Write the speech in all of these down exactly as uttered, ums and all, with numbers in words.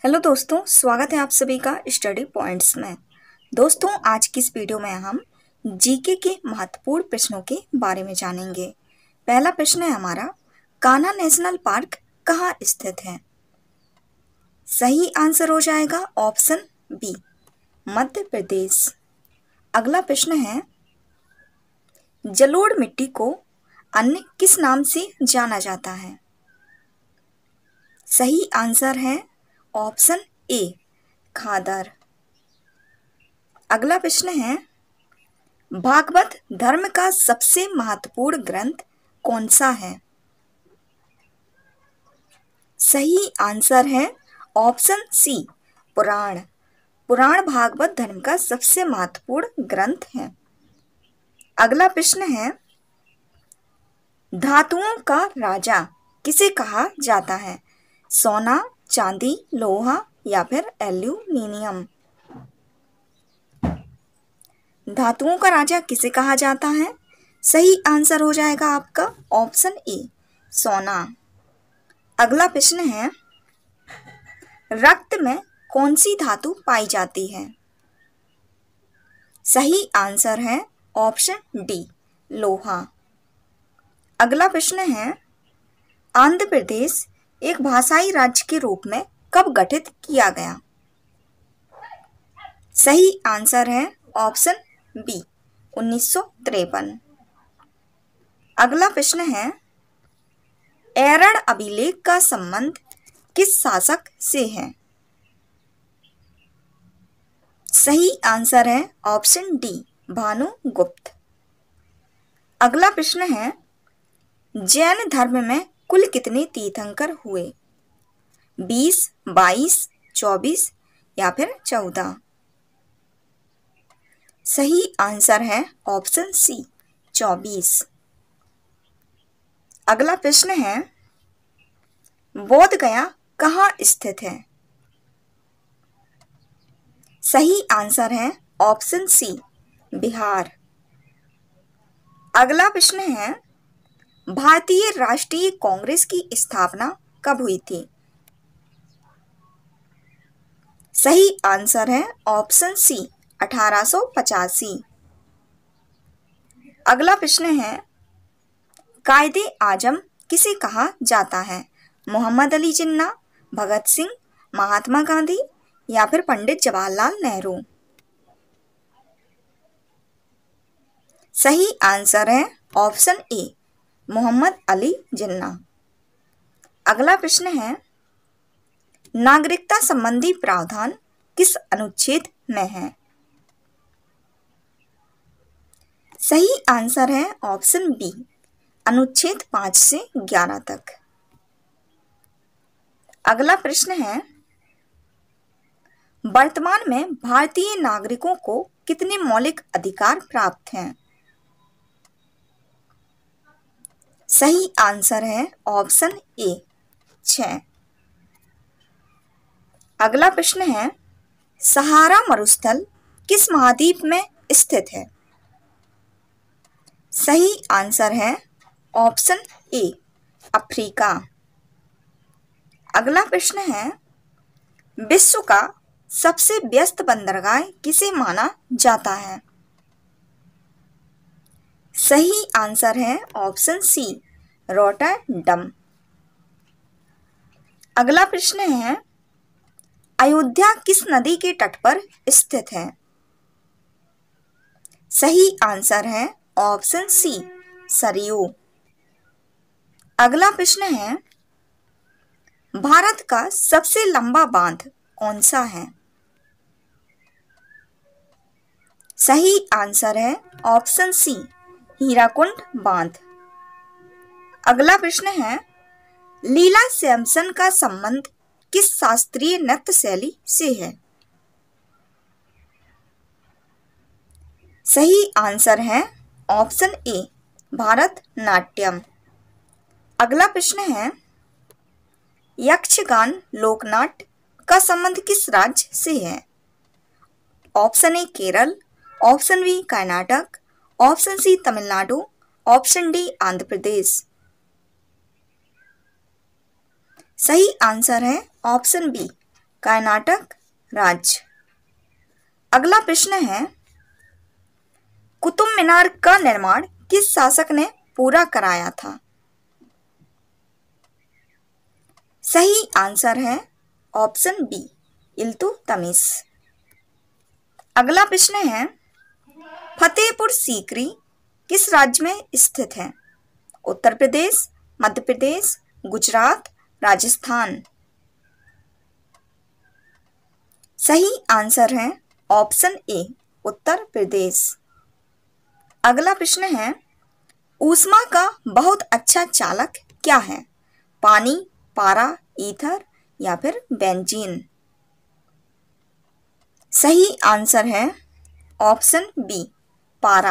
Hello दोस्तों, स्वागत है आप सभी का स्टडी पॉइंट्स में। दोस्तों, आज की इस वीडियो में हम जीके के महत्वपूर्ण प्रश्नों के बारे में जानेंगे। पहला प्रश्न है हमारा, कान्हा नेशनल पार्क कहाँ स्थित है? सही आंसर हो जाएगा ऑप्शन बी, मध्य प्रदेश। अगला प्रश्न है, जलोढ़ मिट्टी को अन्य किस नाम से जाना जाता है? सही आंसर है ऑप्शन ए, खादर। अगला प्रश्न है, भागवत धर्म का सबसे महत्वपूर्ण ग्रंथ कौन सा है? सही आंसर है ऑप्शन सी, पुराण। पुराण भागवत धर्म का सबसे महत्वपूर्ण ग्रंथ है। अगला प्रश्न है, धातुओं का राजा किसे कहा जाता है? सोना, चांदी, लोहा या फिर एल्यूमिनियम? धातुओं का राजा किसे कहा जाता है? सही आंसर हो जाएगा आपका ऑप्शन ए, सोना। अगला प्रश्न है, रक्त में कौन सी धातु पाई जाती है? सही आंसर है ऑप्शन डी, लोहा। अगला प्रश्न है, आंध्र प्रदेश एक भाषाई राज्य के रूप में कब गठित किया गया? सही आंसर है ऑप्शन बी, उन्नीस सौ तिरपन। अगला प्रश्न है, एरण अभिलेख का संबंध किस शासक से है? सही आंसर है ऑप्शन डी, भानुगुप्त। अगला प्रश्न है, जैन धर्म में कुल कितने तीर्थंकर हुए? बीस, बाईस, चौबीस या फिर चौदह? सही आंसर है ऑप्शन सी, चौबीस। अगला प्रश्न है, बोध गया कहाँ स्थित है? सही आंसर है ऑप्शन सी, बिहार। अगला प्रश्न है, भारतीय राष्ट्रीय कांग्रेस की स्थापना कब हुई थी? सही आंसर है ऑप्शन सी, अठारह सौ पचासी। अगला प्रश्न है, कायदे आजम किसे कहा जाता है? मोहम्मद अली जिन्ना, भगत सिंह, महात्मा गांधी या फिर पंडित जवाहरलाल नेहरू? सही आंसर है ऑप्शन ए, मोहम्मद अली जिन्ना। अगला प्रश्न है, नागरिकता संबंधी प्रावधान किस अनुच्छेद में है? सही आंसर है ऑप्शन बी, अनुच्छेद पांच से ग्यारह तक। अगला प्रश्न है, वर्तमान में भारतीय नागरिकों को कितने मौलिक अधिकार प्राप्त हैं? सही आंसर है ऑप्शन ए, छह। अगला प्रश्न है, सहारा मरुस्थल किस महाद्वीप में स्थित है? सही आंसर है ऑप्शन ए, अफ्रीका। अगला प्रश्न है, विश्व का सबसे व्यस्त बंदरगाह किसे माना जाता है? सही आंसर है ऑप्शन सी, रोटरडम। अगला प्रश्न है, अयोध्या किस नदी के तट पर स्थित है? सही आंसर है ऑप्शन सी, सरयू। अगला प्रश्न है, भारत का सबसे लंबा बांध कौन सा है? सही आंसर है ऑप्शन सी, हीराकुंड बांध। अगला प्रश्न है, लीला सैमसन का संबंध किस शास्त्रीय नृत्य शैली से है? सही आंसर है ऑप्शन ए, भारतनाट्यम। अगला प्रश्न है, यक्षगान लोकनाट्य का संबंध किस राज्य से है? Option A, Kerala, option B, Karnataka, option C, Tamil Nadu, option D, Andhra Pradesh? सही आंसर है ऑप्शन बी, कर्नाटक राज्य। अगला प्रश्न है, कुतुब मीनार का निर्माण किस शासक ने पूरा कराया था? सही आंसर है ऑप्शन बी, इल्तुतमिश। अगला प्रश्न है, फतेहपुर सीकरी किस राज्य में स्थित है? उत्तर प्रदेश, मध्य प्रदेश, गुजरात, राजस्थान। सही आंसर है ऑप्शन ए, उत्तर प्रदेश। अगला प्रश्न है, ऊष्मा का बहुत अच्छा चालक क्या है? पानी, पारा, ईथर या फिर बेंजीन। सही आंसर है ऑप्शन बी, पारा।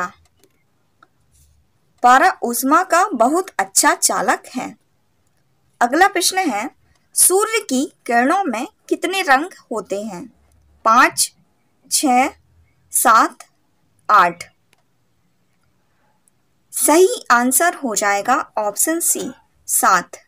पारा ऊष्मा का बहुत अच्छा चालक है। अगला प्रश्न है, सूर्य की किरणों में कितने रंग होते हैं? पाँच, छः, सात, आठ। सही आंसर हो जाएगा ऑप्शन सी, सात।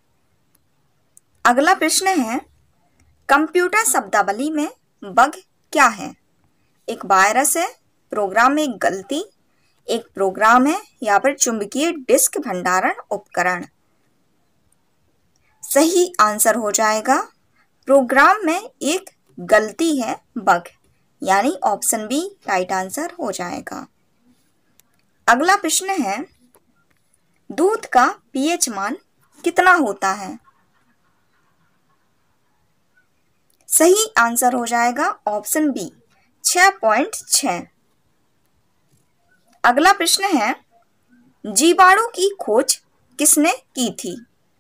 अगला प्रश्न है, कंप्यूटर शब्दावली में बग क्या है? एक वायरस है, प्रोग्राम में एक गलती, एक प्रोग्राम है या फिर चुंबकीय डिस्क भंडारण उपकरण। सही आंसर हो जाएगा प्रोग्राम में एक गलती है, बग, यानी ऑप्शन बी राइट आंसर हो जाएगा। अगला प्रश्न है, दूध का पीएच मान कितना होता है? सही आंसर हो जाएगा ऑप्शन बी, छह पॉइंट छह। अगला प्रश्न है, जीवाणु की खोज किसने की थी?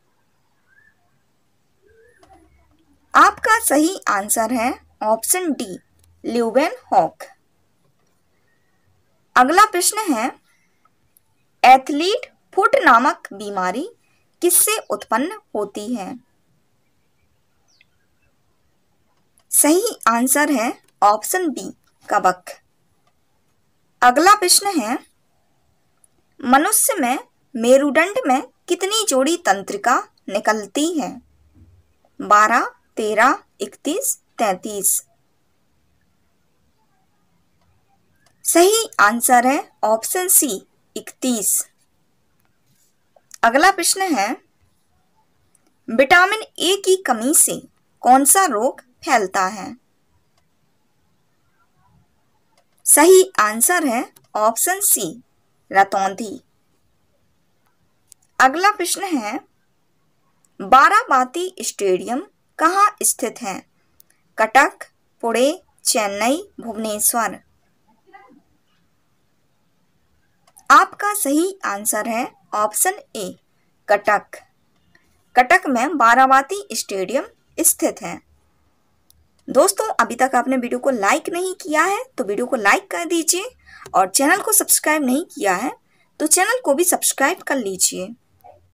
आपका सही आंसर है ऑप्शन डी, ल्यूवेनहॉक। अगला प्रश्न है, एथलीट फुट नामक बीमारी किससे उत्पन्न होती है? सही आंसर है ऑप्शन बी, कवक। अगला प्रश्न है, मनुष्य में मेरुदंड में कितनी जोड़ी तंत्रिका निकलती है? बारह, तेरह, इकतीस, तैंतीस। सही आंसर है ऑप्शन सी, इकतीस। अगला प्रश्न है, विटामिन ए की कमी से कौन सा रोग फैलता है? सही आंसर है ऑप्शन सी, रतौंधी। अगला प्रश्न है, बाराबाती स्टेडियम कहाँ स्थित है? कटक, पुणे, चेन्नई, भुवनेश्वर। आपका सही आंसर है ऑप्शन ए, कटक। कटक में बाराबाती स्टेडियम स्थित है। दोस्तों, अभी तक आपने वीडियो को लाइक नहीं किया है तो वीडियो को लाइक कर दीजिए, और चैनल को सब्सक्राइब नहीं किया है तो चैनल को भी सब्सक्राइब कर लीजिए।